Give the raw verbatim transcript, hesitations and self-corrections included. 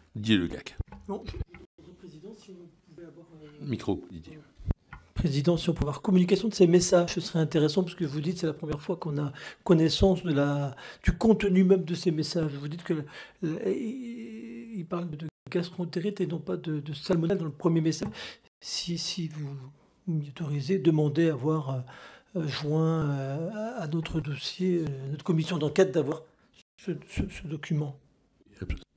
Didier Le Gac. Non, je... Président, si on pouvait avoir... Euh... Micro, Didier. Président, si on pouvait avoir communication de ces messages, ce serait intéressant, parce que vous dites que c'est la première fois qu'on a connaissance de la, du contenu même de ces messages. Vous dites que il parle de gastroentérite et non pas de, de salmonelle dans le premier message. Si, si vous m'y autorisez, demandez à avoir euh, joint euh, à notre dossier, euh, notre commission d'enquête, d'avoir ce, ce, ce document.